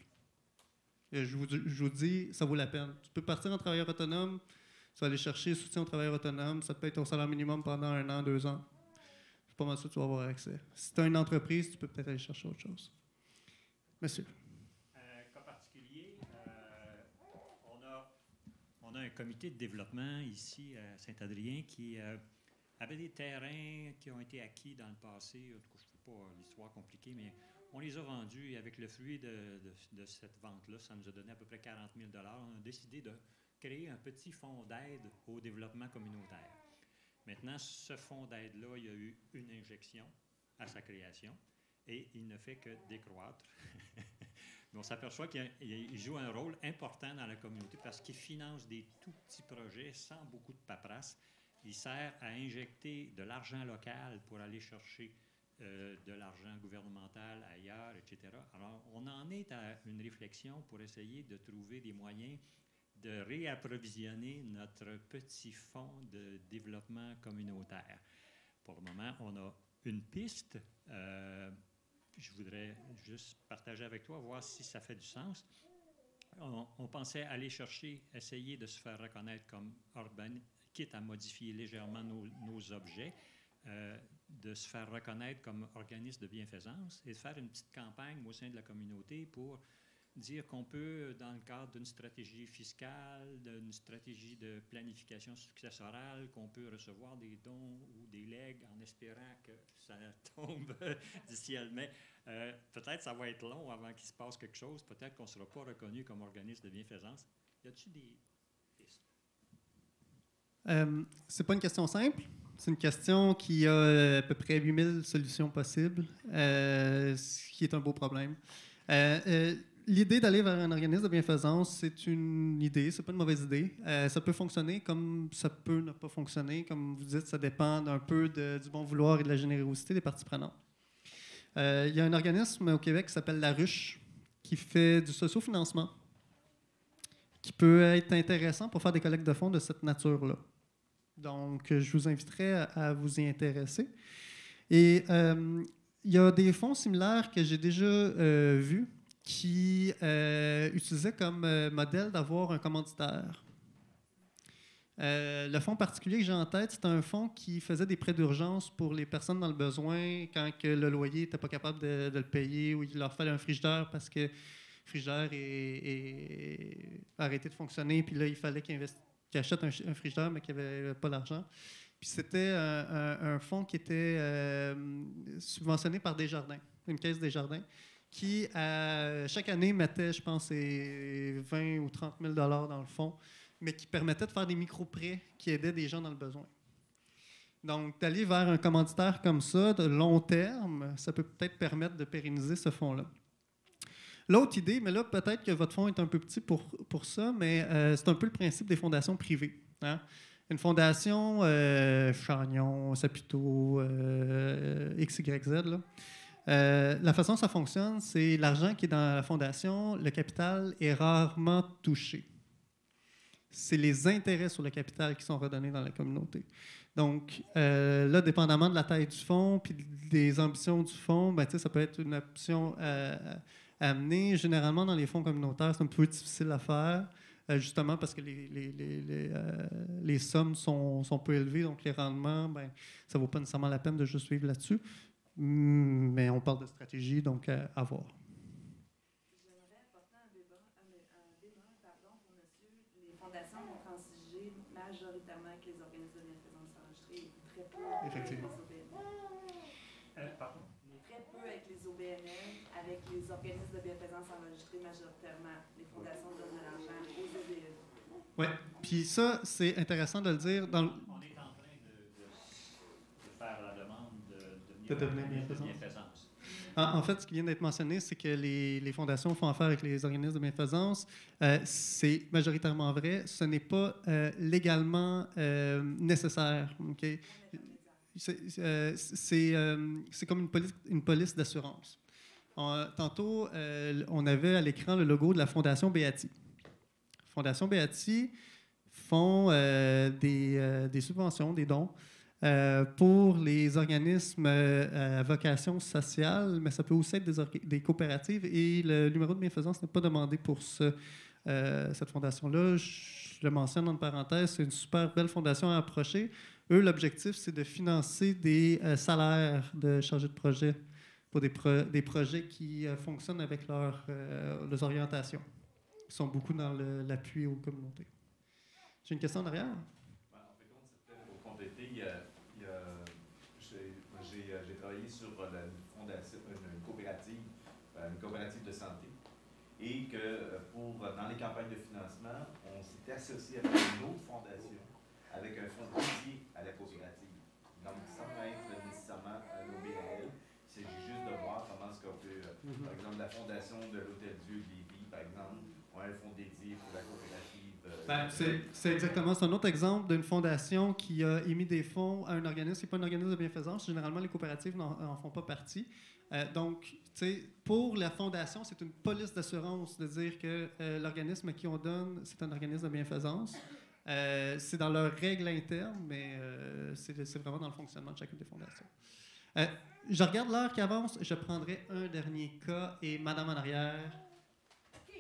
Je vous, je vous dis, ça vaut la peine. Tu peux partir en travailleur autonome, tu vas aller chercher le soutien au travailleur autonome, ça peut être au salaire minimum pendant un an, deux ans. Je suis pas mal sûr que tu vas avoir accès. Si tu as une entreprise, tu peux peut-être aller chercher autre chose. Monsieur. Euh, cas particulier, euh, on, a, on a un comité de développement ici à Saint-Adrien qui euh, avait des terrains qui ont été acquis dans le passé. En tout cas, je ne fais pas l'histoire compliquée, mais on les a vendus et avec le fruit de, de, de cette vente-là, ça nous a donné à peu près quarante mille dollars. On a décidé de créer un petit fonds d'aide au développement communautaire. Maintenant, ce fonds d'aide-là, il y a eu une injection à sa création et il ne fait que décroître. Mais on s'aperçoit qu'il joue un rôle important dans la communauté parce qu'il finance des tout petits projets sans beaucoup de paperasse. Il sert à injecter de l'argent local pour aller chercher euh, de l'argent gouvernemental ailleurs, et cetera. Alors, on en est à une réflexion pour essayer de trouver des moyens de réapprovisionner notre petit fonds de développement communautaire. Pour le moment, on a une piste. Euh, je voudrais juste partager avec toi, voir si ça fait du sens. On, on pensait aller chercher, essayer de se faire reconnaître comme urban, quitte à modifier légèrement nos, nos objets, euh, de se faire reconnaître comme organisme de bienfaisance et de faire une petite campagne au sein de la communauté pour dire qu'on peut, dans le cadre d'une stratégie fiscale, d'une stratégie de planification successorale, qu'on peut recevoir des dons ou des legs en espérant que ça tombe du ciel. Mais euh, peut-être ça va être long avant qu'il se passe quelque chose. Peut-être qu'on ne sera pas reconnu comme organisme de bienfaisance. Y a-t-il des pistes? Euh, c'est pas une question simple. C'est une question qui a à peu près huit mille solutions possibles, euh, ce qui est un beau problème. Euh, euh, L'idée d'aller vers un organisme de bienfaisance, c'est une idée, c'est pas une mauvaise idée. Euh, ça peut fonctionner comme ça peut ne pas fonctionner. Comme vous dites, ça dépend un peu de, du bon vouloir et de la générosité des parties prenantes. Euh, il y a un organisme au Québec qui s'appelle La Ruche, qui fait du sociofinancement, qui peut être intéressant pour faire des collectes de fonds de cette nature-là. Donc, je vous inviterai à, à vous y intéresser. Et euh, il y a des fonds similaires que j'ai déjà euh, vus, qui euh, utilisait comme euh, modèle d'avoir un commanditaire. Euh, le fonds particulier que j'ai en tête, c'est un fonds qui faisait des prêts d'urgence pour les personnes dans le besoin quand que le loyer n'était pas capable de, de le payer ou il leur fallait un frigidaire parce que le frigidaire est, est arrêté de fonctionner, puis là, il fallait qu'ils investi- qu'ils achètent un, un frigidaire, mais qu'ils n'avaient pas l'argent. Puis c'était un, un, un fonds qui était euh, subventionné par Desjardins, une caisse Desjardins, qui, euh, chaque année, mettait, je pense, vingt ou trente mille dollars dans le fond, mais qui permettait de faire des micro-prêts qui aidaient des gens dans le besoin. Donc, d'aller vers un commanditaire comme ça, de long terme, ça peut peut-être permettre de pérenniser ce fonds-là. L'autre idée, mais là, peut-être que votre fonds est un peu petit pour, pour ça, mais euh, c'est un peu le principe des fondations privées. Hein? Une fondation, euh, Chagnon, Saputo, euh, X Y Z, là. Euh, la façon dont ça fonctionne, c'est l'argent qui est dans la fondation, le capital est rarement touché. C'est les intérêts sur le capital qui sont redonnés dans la communauté. Donc, euh, là, dépendamment de la taille du fonds puis des ambitions du fonds, ben, ça peut être une option euh, à amener. Généralement, dans les fonds communautaires, c'est un peu difficile à faire, euh, justement parce que les, les, les, les, euh, les sommes sont, sont peu élevées, donc les rendements, ben, ça ne vaut pas nécessairement la peine de juste suivre là-dessus. Mais on parle de stratégie, donc euh, à voir. J'aimerais apporter un bémol, un, un bémol pardon, pour monsieur. Les fondations vont transiger majoritairement avec les organismes de bienfaisance enregistrés et très peu avec les O B N L. Euh, pardon? Très peu avec les O B N L, avec les organismes de bienfaisance enregistrés majoritairement. Les fondations donnent de l'argent aux O B N L. Oui, puis ça, c'est intéressant de le dire. Dans le... On est en train de, de, de faire la demande de, De devenir de bienfaisance. bienfaisance. En, en fait, ce qui vient d'être mentionné, c'est que les, les fondations font affaire avec les organismes de bienfaisance. Euh, c'est majoritairement vrai. Ce n'est pas euh, légalement euh, nécessaire. Okay? C'est euh, c'est, euh, c'est comme une police, une police d'assurance. On, tantôt, euh, on avait à l'écran le logo de la Fondation Beati. Fondation Beati font euh, des, euh, des subventions, des dons, Euh, pour les organismes euh, à vocation sociale, mais ça peut aussi être des, orga- des coopératives et le numéro de bienfaisance n'est pas demandé pour ce, euh, cette fondation-là. Je le mentionne en parenthèse, c'est une super belle fondation à approcher. Eux, l'objectif, c'est de financer des euh, salaires de chargés de projet pour des, pro- des projets qui euh, fonctionnent avec leur, euh, leurs orientations. Ils sont beaucoup dans le- l'appui aux communautés. J'ai une question derrière? Ben, en fait, compte, c'était pour compléter, il y a, il y a, j'ai, moi, j'ai, euh, j'ai travaillé sur euh, la fondation, une, une coopérative, euh, une coopérative de santé, et que euh, pour, euh, dans les campagnes de financement, on s'était associé avec une autre fondation, avec un fonds dédié à la coopérative. Donc, sans être nécessairement un O B N L, il s'agit juste de voir comment est-ce qu'on peut, euh, Mm-hmm. par exemple, la fondation de l'Hôtel-Dieu de Lévis, par exemple, ont un fonds dédié pour la coopérative. Euh, Ben, c'est, c'est exactement, c'est un autre exemple d'une fondation qui a émis des fonds à un organisme. C'est pas un organisme de bienfaisance. Généralement, les coopératives n'en, n'en font pas partie. Euh, donc, tu sais, pour la fondation, c'est une police d'assurance de dire que euh, l'organisme à qui on donne, c'est un organisme de bienfaisance. Euh, c'est dans leurs règles internes, mais euh, c'est, c'est vraiment dans le fonctionnement de chacune des fondations. Euh, je regarde l'heure qui avance. Je prendrai un dernier cas et Madame en arrière. OK.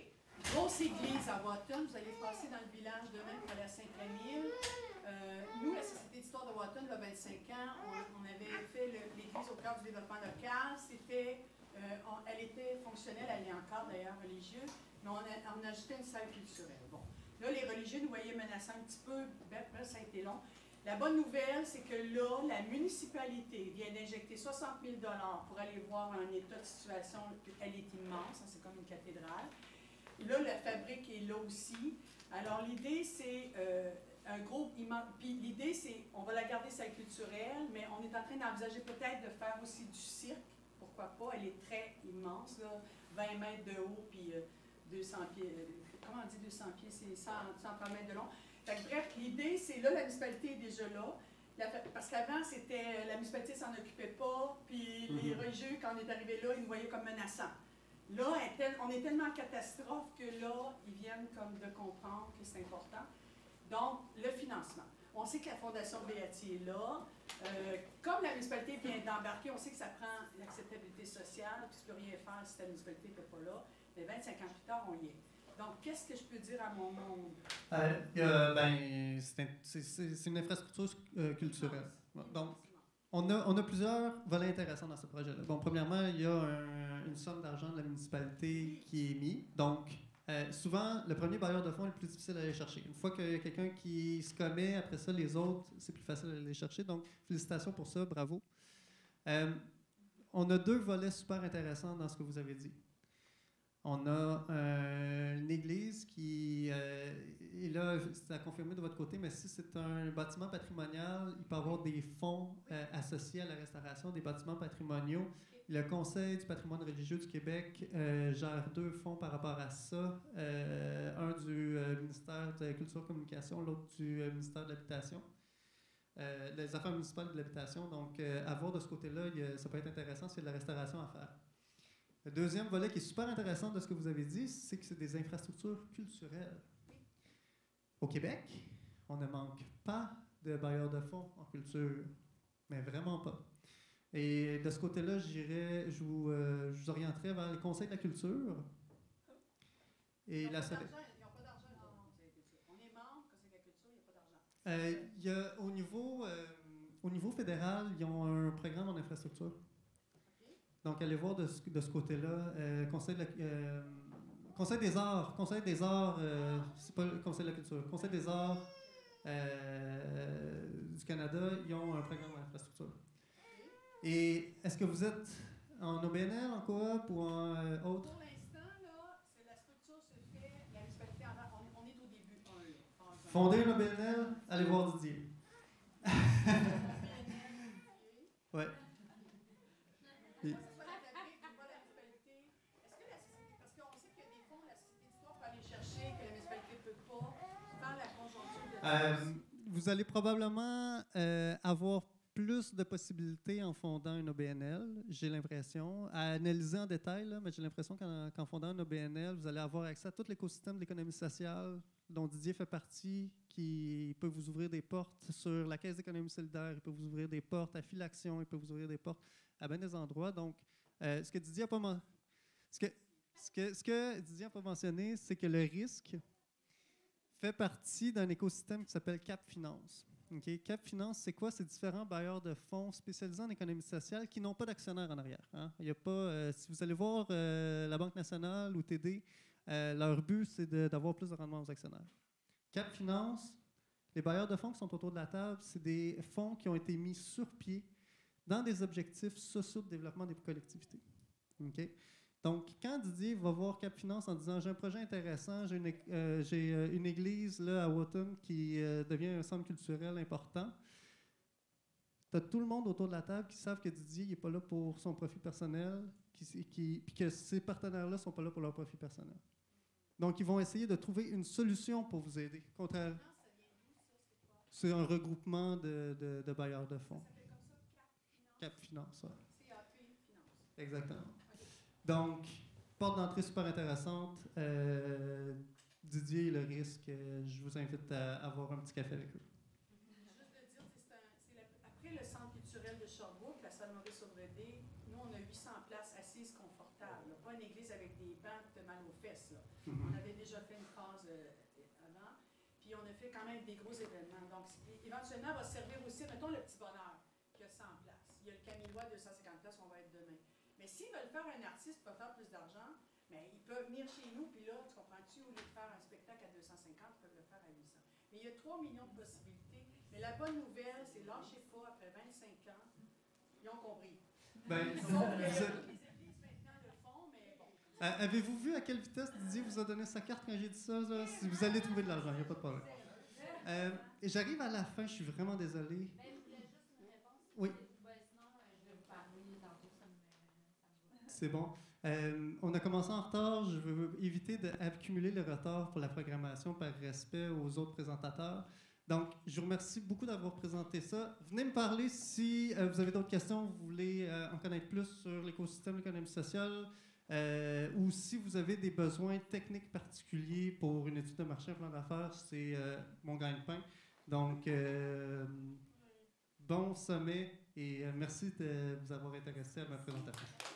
grosse église à Watton. Vous allez passer dans le village demain pour aller à Saint-Camille. Euh, nous, la Société d'histoire de Watton, il y a vingt-cinq ans, on, on avait fait le- l'église au cœur du développement local. C'était, euh, on- elle était fonctionnelle, elle est encore d'ailleurs religieuse, mais on a, on a ajouté une salle culturelle. Bon. Là, les religieux nous voyaient menaçant un petit peu, ben, ben, ça a été long. La bonne nouvelle, c'est que là, la municipalité vient d'injecter soixante mille dollars pour aller voir un état de situation. Elle est immense, hein, c'est comme une cathédrale. Là, la fabrique est là aussi. Alors, l'idée, c'est euh, un gros immense. Puis l'idée, c'est, on va la garder salle culturelle, mais on est en train d'envisager peut-être de faire aussi du cirque. Pourquoi pas? Elle est très immense, là, vingt mètres de haut, puis euh, deux cents pieds. Euh, comment on dit deux cents pieds? C'est cent trente mètres de long. Fait que, bref, l'idée, c'est là, la municipalité est déjà là. La, parce qu'avant, c'était la municipalité s'en occupait pas, puis les religieux, quand on est arrivé là, ils nous voyaient comme menaçants. Là, on est tellement en catastrophe que là, ils viennent comme de comprendre que c'est important. Donc, le financement. On sait que la Fondation Béati est là. Euh, comme la municipalité vient d'embarquer, on sait que ça prend l'acceptabilité sociale, puis tu ne peux rien faire si ta municipalité n'était pas là. Mais vingt-cinq ans plus tard, on y est. Donc, qu'est-ce que je peux dire à mon monde? Euh, euh, ben, c'est une infrastructure euh, culturelle. Donc, on a, on a plusieurs volets intéressants dans ce projet-là. Bon, premièrement, il y a un, une somme d'argent de la municipalité qui est mise. Donc, euh, souvent, le premier bailleur de fonds est le plus difficile à aller chercher. Une fois qu'il y a quelqu'un qui se commet, après ça, les autres, c'est plus facile à aller chercher. Donc, félicitations pour ça, bravo. Euh, on a deux volets super intéressants dans ce que vous avez dit. On a euh, une église qui, euh, et là, c'est à confirmer de votre côté, mais si c'est un bâtiment patrimonial, il peut y avoir des fonds euh, associés à la restauration des bâtiments patrimoniaux. Le Conseil du patrimoine religieux du Québec euh, gère deux fonds par rapport à ça. Euh, un du euh, ministère de la Culture et Communication, l'autre du euh, ministère de l'Habitation. Euh, les affaires municipales de l'habitation. Donc, euh, à voir de ce côté-là, ça peut être intéressant s'il y a de la restauration à faire. Le deuxième volet qui est super intéressant de ce que vous avez dit, c'est que c'est des infrastructures culturelles. Au Québec, on ne manque pas de bailleurs de fonds en culture, mais vraiment pas. Et de ce côté-là, j'irais, je vous, euh, je vous orienterais vers le Conseil de la culture. Et Ils n'ont la pas d'argent en Conseil de la culture. On est membre du Conseil de la culture, il n'y a pas d'argent. Euh, il y a, au, niveau, euh, au niveau fédéral, ils ont un programme en infrastructure. Donc, allez voir de ce, de ce côté-là. Euh, conseil, de la, euh, Conseil des arts. Conseil des arts, euh, c'est pas le Conseil de la culture. Conseil des arts euh, du Canada, ils ont un programme en infrastructure. Et est-ce que vous êtes en O B N L, en coop ou en euh, autre? Pour l'instant, là, c'est la structure se fait, la municipalité, on, on est au début. Un, là, Fonder un O B N L, allez voir Didier. Ouais. Et, Euh, vous allez probablement euh, avoir plus de possibilités en fondant un O B N L, j'ai l'impression. À analyser en détail, là, mais j'ai l'impression qu'en, qu'en fondant un O B N L, vous allez avoir accès à tout l'écosystème de l'économie sociale dont Didier fait partie, qui peut vous ouvrir des portes sur la Caisse d'économie solidaire, il peut vous ouvrir des portes à Filaction, il peut vous ouvrir des portes à bien des endroits. Donc, euh, ce que Didier n'a pas, men- ce que, ce que, ce que Didier n'a pas mentionné, c'est que le risque fait partie d'un écosystème qui s'appelle Cap Finance. Okay? Cap Finance, c'est quoi? C'est différents bailleurs de fonds spécialisés en économie sociale qui n'ont pas d'actionnaires en arrière. Hein? Il y a pas, euh, si vous allez voir euh, la Banque nationale ou T D, euh, leur but, c'est de, d'avoir plus de rendement aux actionnaires. Cap Finance, les bailleurs de fonds qui sont autour de la table, c'est des fonds qui ont été mis sur pied dans des objectifs sociaux de développement des collectivités. Okay? Donc, quand Didier va voir Cap Finance en disant « j'ai un projet intéressant, j'ai une, euh, j'ai une église là, à Watton qui euh, devient un centre culturel important », tu as tout le monde autour de la table qui savent que Didier n'est pas là pour son profit personnel, qui, qui, puis que ces partenaires-là ne sont pas là pour leur profit personnel. Donc, ils vont essayer de trouver une solution pour vous aider. Contraire, c'est un regroupement de, de, de bailleurs de fonds. Cap Finance, ouais. Exactement. Donc, porte d'entrée super intéressante. Euh, Didier et le risque, euh, je vous invite à avoir un petit café avec eux. Juste de dire, c'est un, c'est la, après le centre culturel de Sherbrooke, la salle Maurice-Auvredé, nous, on a huit cents places assises confortables. Là. Pas une église avec des bancs de mal aux fesses. Là. On avait déjà fait une phase euh, avant. Puis on a fait quand même des gros événements. Donc, éventuellement, va servir aussi, mettons, le Petit Bonheur, qui a cent places. Il y a le Camillois, deux cent cinquante places, on va être demain. Mais s'ils veulent faire un artiste pour faire plus d'argent, mais ils peuvent venir chez nous, puis là, tu comprends-tu, au lieu de faire un spectacle à deux cent cinquante, ils peuvent le faire à huit cents. Mais il y a trois millions de possibilités. Mais la bonne nouvelle, c'est lâchez pas, après vingt-cinq ans, ils ont compris. Ben, Sauf que vous les êtes- églises maintenant le font, mais bon. Euh, Avez-vous vu à quelle vitesse Didier vous a donné sa carte quand j'ai dit ça? Là? Si vous allez trouver de l'argent, il n'y a pas de problème. Euh, et J'arrive à la fin, je suis vraiment désolé. Ben, vous voulez juste une réponse? Oui. Ben, sinon, euh, je vais vous parler tantôt, ça me, ça me va. C'est bon. Euh, on a commencé en retard. Je veux éviter d'accumuler le retard pour la programmation par respect aux autres présentateurs. Donc, je vous remercie beaucoup d'avoir présenté ça. Venez me parler si euh, vous avez d'autres questions, vous voulez euh, en connaître plus sur l'écosystème de l'économie sociale, euh, ou si vous avez des besoins techniques particuliers pour une étude de marché, un plan d'affaires, c'est euh, mon gagne-pain. Donc, euh, bon sommet et euh, merci de vous avoir intéressé à ma présentation.